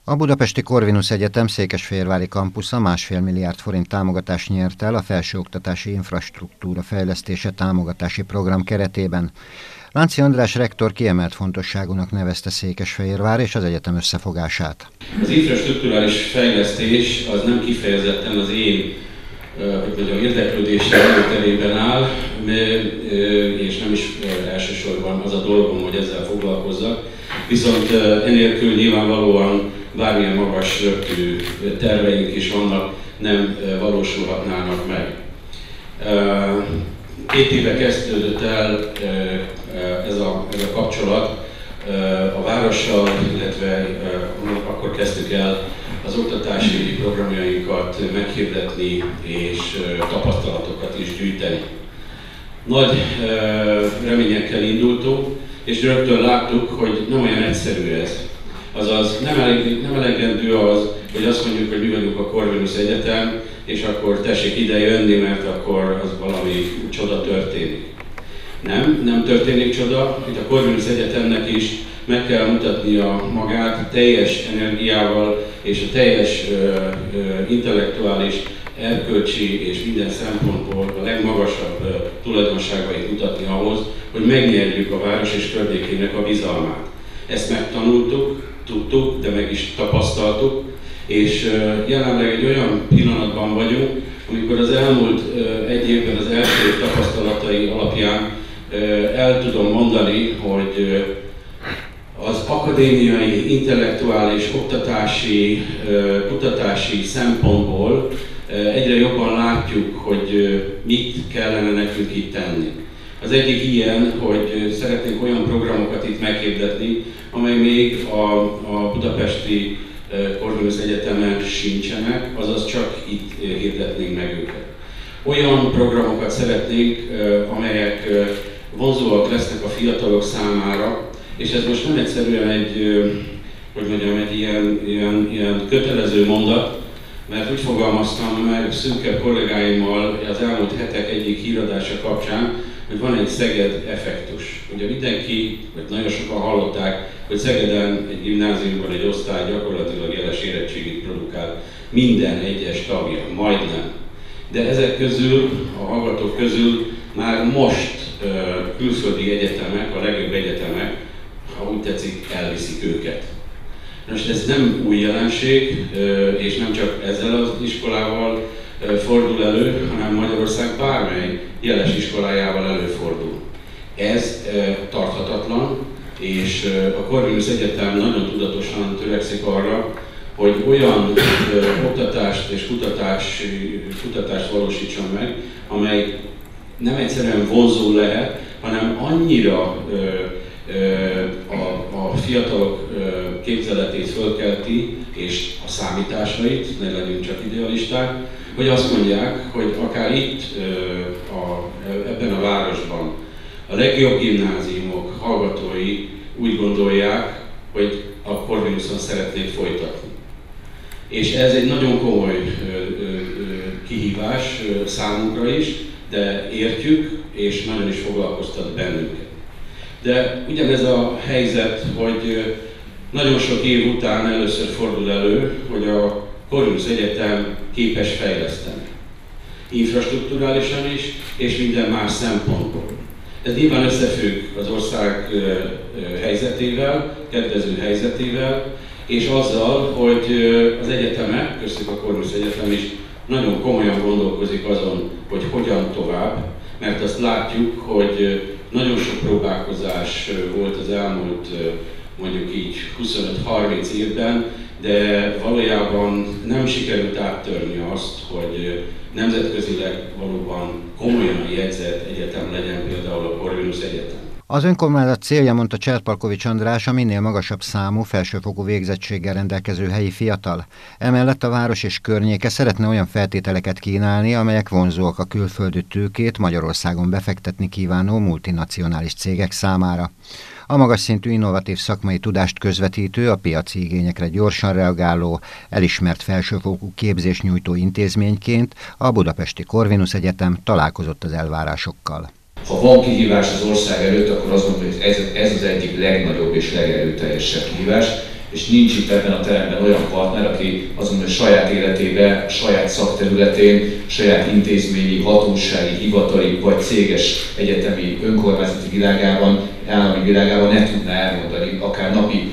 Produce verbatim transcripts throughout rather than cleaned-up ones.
A Budapesti Corvinus Egyetem székesfehérvári kampusza másfél milliárd forint támogatást nyert el a felsőoktatási infrastruktúra fejlesztése támogatási program keretében. Lánci András rektor kiemelt fontosságúnak nevezte Székesfehérvár és az egyetem összefogását. Az infrastrukturális fejlesztés az nem kifejezetten az én hogy mondjam, érdeklődésre előterében áll, és nem is elsősorban az a dolgom, hogy ezzel foglalkozzak. Viszont enélkül nyilvánvalóan bármilyen magas röptű terveink is vannak, nem valósulhatnának meg. Két éve kezdődött el ez a, ez a kapcsolat a várossal, illetve akkor kezdtük el az oktatási programjainkat meghirdetni és tapasztalatokat is gyűjteni. Nagy reményekkel indultunk, és rögtön láttuk, hogy nem olyan egyszerű ez. Azaz nem, elég, nem elegendő az, hogy azt mondjuk, hogy mi vagyunk a Corvinus Egyetem, és akkor tessék ide jönni, mert akkor az valami csoda történik. Nem, nem történik csoda. Itt a Corvinus Egyetemnek is meg kell mutatnia magát teljes energiával és a teljes ö, ö, intellektuális, erkölcsi és minden szempontból a legmagasabb ö, tulajdonságait mutatni ahhoz, hogy megnyerjük a város és környékének a bizalmát. Ezt megtanultuk, tudtuk, de meg is tapasztaltuk, és ö, jelenleg egy olyan pillanatban vagyunk, amikor az elmúlt ö, egy évben az első év tapasztalatai alapján ö, el tudom mondani, hogy ö, az akadémiai, intellektuális, oktatási, kutatási szempontból egyre jobban látjuk, hogy mit kellene nekünk itt tenni. Az egyik ilyen, hogy szeretnénk olyan programokat itt meghirdetni, amely még a, a budapesti Corvinus Egyetemen sincsenek, azaz csak itt hirdetnénk meg őket. Olyan programokat szeretnénk, amelyek vonzóak lesznek a fiatalok számára, és ez most nem egyszerűen egy, hogy mondjam, egy ilyen, ilyen, ilyen kötelező mondat, mert úgy fogalmaztam meg szűkebb kollégáimmal az elmúlt hetek egyik híradása kapcsán, hogy van egy Szeged effektus. Ugye mindenki, vagy nagyon sokan hallották, hogy Szegeden egy gimnáziumban egy osztály gyakorlatilag jeles érettségit produkál minden egyes tagja, majdnem. De ezek közül, a hallgatók közül már most uh, külföldi egyetemek, a legjobb egyetemek, ha úgy tetszik, elviszik őket. Most ez nem új jelenség, és nem csak ezzel az iskolával fordul elő, hanem Magyarország bármely jeles iskolájával előfordul. Ez tarthatatlan, és a Corvinus Egyetem nagyon tudatosan törekszik arra, hogy olyan oktatást és kutatást, kutatást valósítson meg, amely nem egyszerűen vonzó lehet, hanem annyira A, a fiatalok képzeletét fölkelti, és a számításait, ne legyünk csak idealisták, hogy azt mondják, hogy akár itt, a, ebben a városban a legjobb gimnáziumok hallgatói úgy gondolják, hogy a Corvinuson szeretnék folytatni. És ez egy nagyon komoly kihívás számunkra is, de értjük, és nagyon is foglalkoztat bennünket. De ugyanez a helyzet, hogy nagyon sok év után először fordul elő, hogy a Corvinus Egyetem képes fejleszteni. Infrastrukturálisan is, és minden más szempontból. Ez nyilván összefügg az ország helyzetével, kedvező helyzetével, és azzal, hogy az egyetemek, köztük a Corvinus Egyetem is nagyon komolyan gondolkozik azon, hogy hogyan tovább, mert azt látjuk, hogy nagyon sok próbálkozás volt az elmúlt mondjuk így huszonöt-harminc évben, de valójában nem sikerült áttörni azt, hogy nemzetközileg valóban komolyan jegyzett egyetem legyen például a Corvinus Egyetem. Az önkormányzat célja, mondta Cserpalkovics András, a minél magasabb számú felsőfokú végzettséggel rendelkező helyi fiatal. Emellett a város és környéke szeretne olyan feltételeket kínálni, amelyek vonzóak a külföldi tőkét Magyarországon befektetni kívánó multinacionális cégek számára. A magas szintű innovatív szakmai tudást közvetítő, a piaci igényekre gyorsan reagáló, elismert felsőfokú képzésnyújtó intézményként a Budapesti Corvinus Egyetem találkozott az elvárásokkal. Ha van kihívás az ország előtt, akkor azt mondom, hogy ez, ez az egyik legnagyobb és legerőteljesebb kihívás, és nincs itt ebben a teremben olyan partner, aki azon a saját életében, a saját szakterületén, saját intézményi, hatósági, hivatali vagy céges egyetemi önkormányzati világában, állami világában ne tudná elmondani, akár napi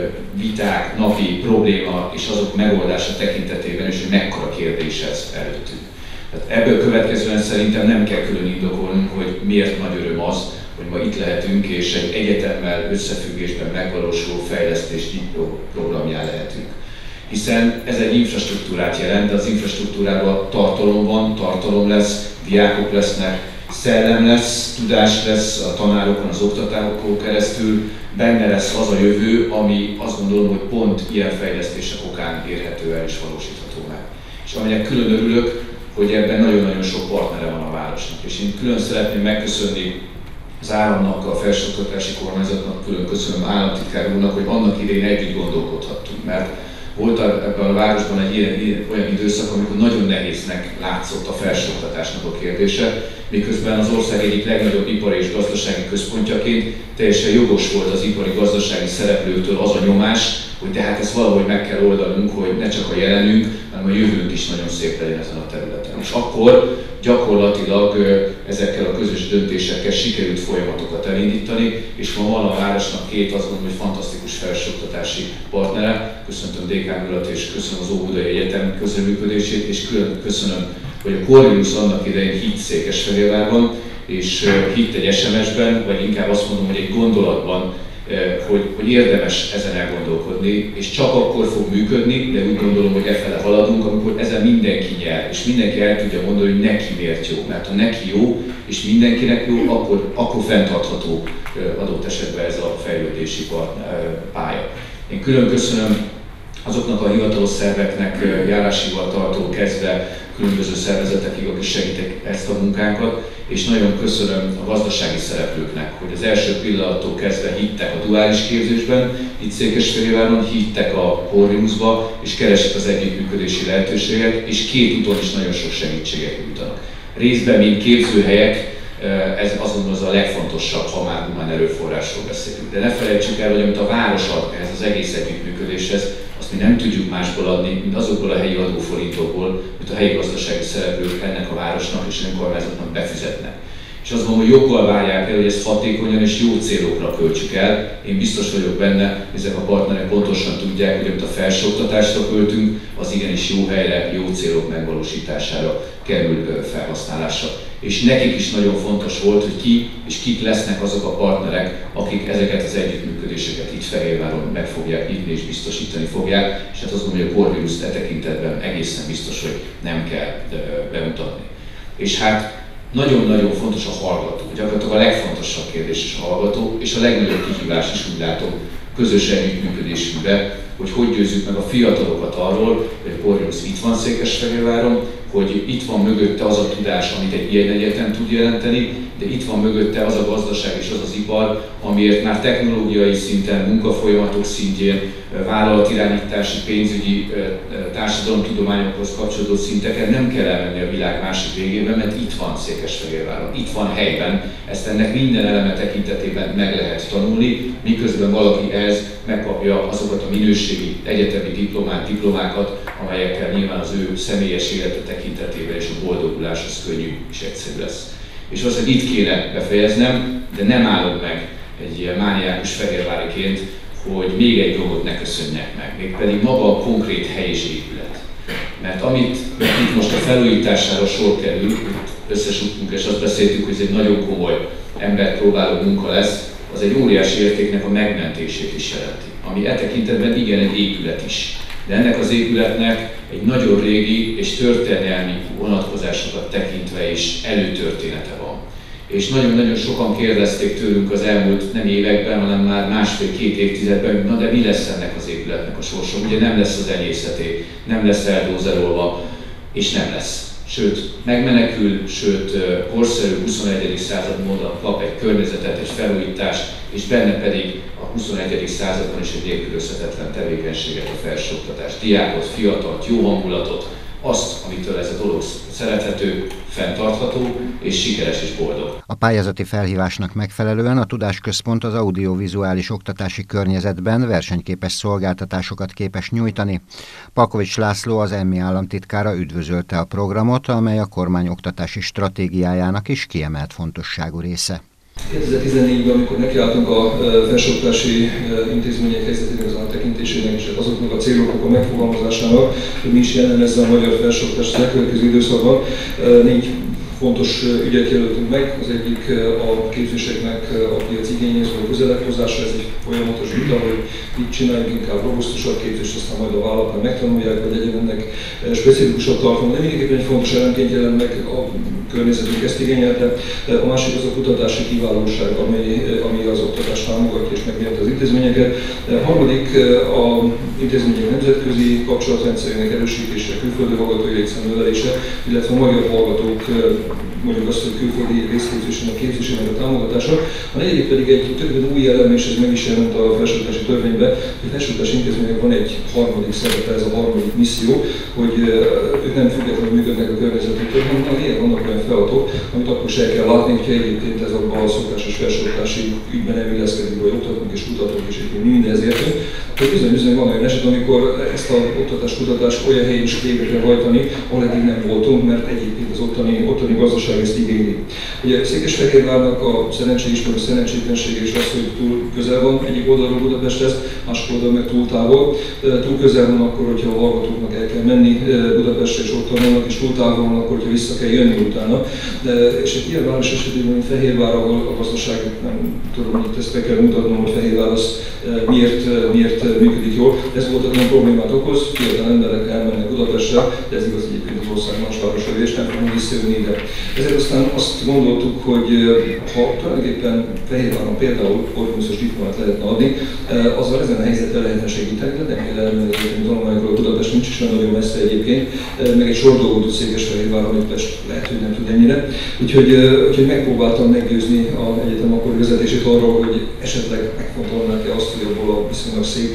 viták, napi probléma és azok megoldása tekintetében is, hogy mekkora kérdés ez előttünk. Tehát ebből következően szerintem nem kell külön indokolnunk, hogy miért nagy öröm az, hogy ma itt lehetünk és egy egyetemmel összefüggésben megvalósuló fejlesztés programján lehetünk. Hiszen ez egy infrastruktúrát jelent, de az infrastruktúrában tartalom van, tartalom lesz, diákok lesznek, szellem lesz, tudás lesz a tanárokon, az oktatókon keresztül, benne lesz az a jövő, ami azt gondolom, hogy pont ilyen fejlesztések okán érhető el és valósítható meg. És aminek külön örülök, hogy ebben nagyon-nagyon sok partnere van a városnak. És én külön szeretném megköszönni az államnak, a felsőoktatási kormányzatnak, külön köszönöm államtitkár úrnak, hogy annak idején együtt gondolkodhattunk, mert volt ebben a városban egy ilyen, ilyen, olyan időszak, amikor nagyon nehéznek látszott a felsőoktatásnak a kérdése, miközben az ország egyik legnagyobb ipari és gazdasági központjaként teljesen jogos volt az ipari gazdasági szereplőktől az a nyomás, hogy tehát ezt valahogy meg kell oldanunk, hogy ne csak a jelenünk, hanem a jövőnk is nagyon szép legyen ezen a területen. És akkor gyakorlatilag ezekkel a közös döntésekkel sikerült folyamatokat elindítani, és ma van a városnak két, azt gondolom, hogy fantasztikus felsőoktatási partnere. Köszöntöm Dékán urat és köszönöm az Óbudai Egyetem közreműködését, és külön köszönöm, hogy a Corvinus annak idején hitt Székesfehérvárban, és hitt egy es em es-ben, vagy inkább azt mondom, hogy egy gondolatban, Hogy, hogy érdemes ezen elgondolkodni, és csak akkor fog működni, de úgy gondolom, hogy efele haladunk, amikor ezen mindenki nyer, és mindenki el tudja mondani, hogy neki miért jó. Mert ha neki jó, és mindenkinek jó, akkor, akkor fenntartható adott esetben ez a fejlődési pálya. Én külön köszönöm azoknak a hivatalos szerveknek, járáshivataltól kezdve különböző szervezetekig, akik segítik ezt a munkánkat, és nagyon köszönöm a gazdasági szereplőknek, hogy az első pillanattól kezdve hittek a duális képzésben, itt Székesfehérváron, hittek a Corvinusba, és keresik az együttműködési lehetőséget, és két úton is nagyon sok segítséget nyújtanak. Részben, mint képzőhelyek, ez azt gondolom az a legfontosabb, ha már humán erőforrásról beszélünk. De ne felejtsük el, hogy amit a város ad ehhez az egész együttműködéshez, azt mi nem tudjuk másból adni, mint azokból a helyi adóforintokból, amit a helyi gazdasági szereplők ennek a városnak és önkormányzatnak befizetnek. És azt mondom, hogy joggal várják el, hogy ezt hatékonyan és jó célokra költsük el. Én biztos vagyok benne, ezek a partnerek pontosan tudják, hogy amit a felsőoktatásra költünk, az igenis jó helyre, jó célok megvalósítására kerül felhasználásra. És nekik is nagyon fontos volt, hogy ki és kik lesznek azok a partnerek, akik ezeket az együttműködéseket itt Fehérváron meg fogják nyitni és biztosítani fogják, és hát azt gondolom, hogy a Corvinust e tekintetben egészen biztos, hogy nem kell bemutatni. És hát nagyon-nagyon fontos a hallgató, gyakorlatilag a legfontosabb kérdés is a hallgató, és a legnagyobb kihívás is úgy látom közös együttműködésünkbe, hogy hogy győzzük meg a fiatalokat arról, hogy a Corvinus itt van Székesfehérváron, hogy itt van mögötte az a tudás, amit egy ilyen egyetem tud jelenteni, de itt van mögötte az a gazdaság és az az ipar, amiért már technológiai szinten, munkafolyamatok szintjén, vállalatirányítási, pénzügyi, társadalomtudományokhoz kapcsolódó szinteken nem kell elmenni a világ másik végében, mert itt van Székesfehérváron, itt van helyben, ezt ennek minden eleme tekintetében meg lehet tanulni, miközben valaki ez megkapja azokat a minőségi egyetemi diplomát, diplomákat, amelyekkel nyilván az ő személyes élete tekintetében és a boldogulás az könnyű és egyszerű lesz. És azt, hogy itt kéne befejeznem, de nem állom meg egy ilyen mániákus fehérváriként, hogy még egy dolgot ne köszönjek meg, mégpedig maga a konkrét hely és épület. Mert amit itt most a felújítására sor kerül, összesuttunk és azt beszéltük, hogy ez egy nagyon komoly emberpróbáló munka lesz, az egy óriási értéknek a megmentését is jelenti, ami e tekintetben igen egy épület is. De ennek az épületnek egy nagyon régi és történelmi vonatkozásokat tekintve is előtörténete van. És nagyon-nagyon sokan kérdezték tőlünk az elmúlt nem években, hanem már másfél-két évtizedben, na de mi lesz ennek az épületnek a sorsa? Ugye nem lesz az enyészeté, nem lesz eldózerolva, és nem lesz. Sőt, megmenekül, sőt, korszerű huszonegyedik század módon kap egy környezetet, egy felújítást, és benne pedig a huszonegyedik században is egy nélkülözhetetlen tevékenységet, a felsőoktatás. Diákot, fiatalt, jó hangulatot, azt, amitől ez a dolog szerethető, fenntartható és sikeres és boldog. A pályázati felhívásnak megfelelően a Tudásközpont az audiovizuális oktatási környezetben versenyképes szolgáltatásokat képes nyújtani. Palkovics László, az EMMI államtitkára üdvözölte a programot, amely a kormány oktatási stratégiájának is kiemelt fontosságú része. kétezer-tizennégyben, amikor nekiálltunk a felsőoktatási intézmények helyzetének az áttekintésének és azoknak a céloknak a megfogalmazásának, hogy mi is jellemezze a magyar felsőoktatás az elkövetkező időszakban, négy fontos ügyet jelöltünk meg. Az egyik a képzéseknek a piac igényhez való közelebb hozása, ez egy folyamatos vita, hogy mit csináljuk, inkább robusztusabb képzést, aztán majd a vállalatnál megtanulják, vagy legyen ennek specifikusabb tartalma. De mindenképpen egy fontos elemként jelent meg a környezetünk ezt igényelte. A másik az a kutatási kiválóság, ami, ami az oktatást támogatja és megnyerte az intézményeket. A harmadik a intézmények nemzetközi kapcsolatrendszerének erősítése, külföldi hallgatói létszám növelése, illetve a magyar hallgatók mondjuk azt, hogy külföldi részképzésének, képzésének a támogatása. A negyedik pedig egy többet új elem, és ez meg is jelent a felsőoktatási törvényben, hogy a felsőoktatási intézmények van egy harmadik szerepe, ez a harmadik misszió, hogy ők nem függetlenül működnek a környezetüktől, hanem néha vannak olyan feladatok, amit akkor se kell látni, hogyha egyébként ez abban a szokásos felsőoktatási ügyben nem illeszkedik, vagy oktatunk és kutatunk, és így mindez értünk. hogy bizony-bizony van olyan eset, amikor ezt az oktatás-kutatást olyan helyen is végre kell hajtani, ahol eddig nem voltunk, mert egyébként az ottani, ottani gazdaság ezt igényli. Ugye Székesfehérvárnak a szerencsé is, meg a szerencsétlensége is az, hogy túl közel van egyik oldalról Budapesthez, másik oldalról meg túl távol. Túl közel van akkor, hogyha a hallgatóknak el kell menni Budapestre, és ott vannak, és túl távol van akkor, hogyha vissza kell jönni utána. De, és egy ilyen város esetében, mint Fehérvár, ahol a gazdaság, nem tudom, hogy ezt be kell mutatnom, hogy Fehérvár az miért, miért működik jól. Ez volt olyan problémát okoz, fiatal emberek elmennek Budapestre, de ez igaz egyébként az ország más városai, és nem fogunk visszajönni ide. Ezért aztán azt gondoltuk, hogy ha tulajdonképpen Fehérváron például orvonuszos diplomát lehetne adni, azzal ezen a helyzetben lehetne segíteni, de nem kell elmenni egyébként tanulmányokról. Budapest nincs is olyan nagyon messze egyébként, meg egy sor dolgot tud Székesfehérvár, amit Pest lehet, hogy nem tud ennyire. Úgyhogy, úgyhogy megpróbáltam meggyőzni az egyetem akkori vezetését arról, hogy esetleg megfontolnák-e azt, hogy abból a viszonylag szép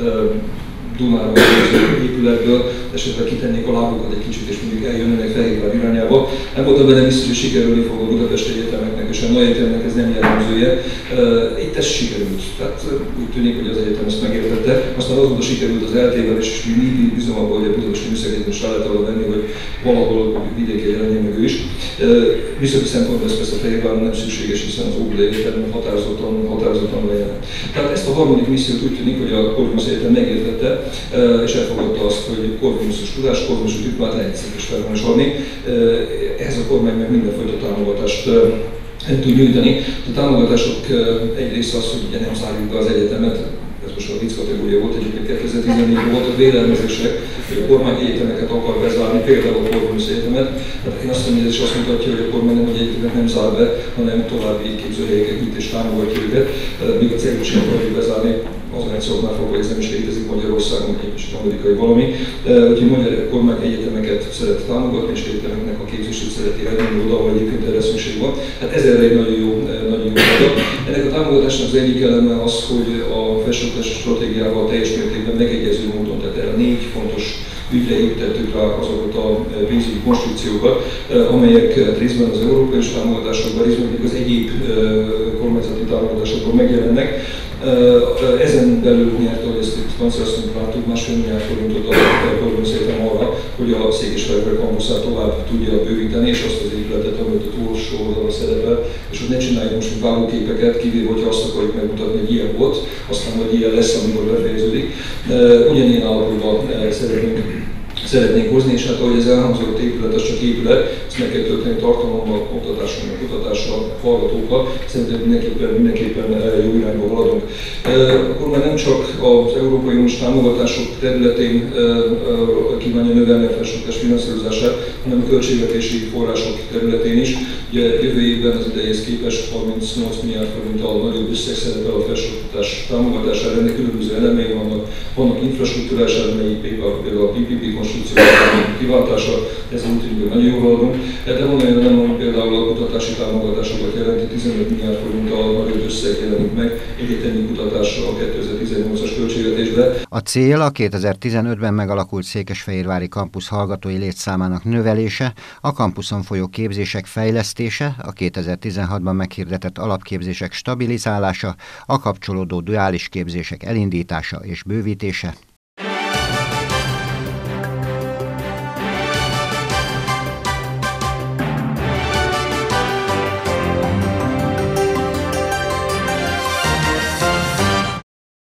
Dunára épületből esetleg kitennék a lábukat egy kicsit, és mondjuk eljönnek Fehérvár irányába. Nem voltam benne biztos, hogy sikerülni fog a Budapesti egyetemeknek, és a nagy egyetemnek ez nem jellemzője. Itt ez sikerült, tehát úgy tűnik, hogy az egyetem ezt megértette. Aztán azóta sikerült az eltével, és mi bízom abban, hogy a Budapesti Műszakegyetem is rá lehet arra venni, hogy valahol vidéken jelenjen meg ő is. Műszaki szempontból ez persze Fehérváron nem szükséges, hiszen az Óbudai Egyetem határozottan, határozottan lejelent. Tehát ezt a harmadik missziót úgy tűnik, hogy a Corvinus Egyetem megértette, és elfogadta azt, hogy korvinuszos tudás, korvinuszos diplomát lehet Székesfehérváron is adni. Ehhez a kormány meg mindenfajta támogatást tud nyújtani. A támogatások egy része az, hogy ugye nem zárjuk be az egyetemet, ez most a vicc kategória volt, egyébként kétezer-tizennégyben voltak vélelmezések, hogy a kormány egyetemeket akar bezárni, például a Corvinus Egyetemet. Tehát én azt mondom, hogy ez is azt mutatja, hogy a kormány nem, hogy egyetemet nem zár be, hanem további képzőhelyeket nyújt és támogatja őket, míg a céget sem akarjuk bezárni. Az egyszerűen fogva, ez nem is létezik Magyarországon, egy kicsit amerikai valami. Úgyhogy a magyar kormány egyetemeket szeret támogatni, és egyetemeknek a képzését szereti elmenni oda, ahol egyébként erre szükség van. Hát ez erre egy nagyon jó, nagyon jó példa. Ennek a támogatásnak az egyik eleme az, hogy a felsőoktatási stratégiával teljes mértékben megegyező módon, tehát erre négy fontos ügyre építettük rá azokat a pénzügyi konstrukciókat, amelyek részben az európai támogatásokban, részben pedig az egyéb kormányzati támogatásokban megjelennek. Ezen belül nyert, ahogy ezt itt Franciaországban láttuk, másfél milliárd forintot a Corvinus Egyetem arra, hogy a Székesfehérvár kampuszát tovább tudja bővíteni, és azt az épületet, amit a túlsó oldalon szerepel, és hogy ne csináljuk most vágóképeket, kivéve, hogyha azt akarjuk megmutatni, hogy ilyen volt, aztán vagy ilyen lesz, amikor befejeződik. Ugyanilyen állapotban szeretnénk szeretnénk hozni, és hát ahogy ez elhangzott, épület, az csak épület, ezt meg kell tölteni tartalommal, oktatással, kutatással, hallgatókkal, szerintem mindenképpen, mindenképpen jó irányba haladunk. Akkor már nem csak az Európai Uniós támogatások területén kívánja növelni a felsőoktatás finanszírozását, hanem a költségvetési források területén is. Ugye jövő évben az idejéhez képest harmincnyolc milliárd forinttal nagyobb összeg szerepel a felsőoktatás támogatására, ennek különböző elemei vannak, vannak infrastruktúrás elemei, például a pé pé pé konstrukciók kiváltása, ez úgy tűnik, hogy nagyon jól haladunk. De van olyan nem, hogy például a kutatási támogatásokat jelenti, tizenöt milliárd forinttal nagyobb összeg jelenik meg egyetemi kutatásra a kétezer-tizennyolcas költségvetésben. A cél a kétezer-tizenötben megalakult székesfehérvári kampusz hallgatói létszámának növelése, a kampuszon folyó képzések fejlesztése, a kétezer-tizenhatban meghirdetett alapképzések stabilizálása, a kapcsolódó duális képzések elindítása és bővítése,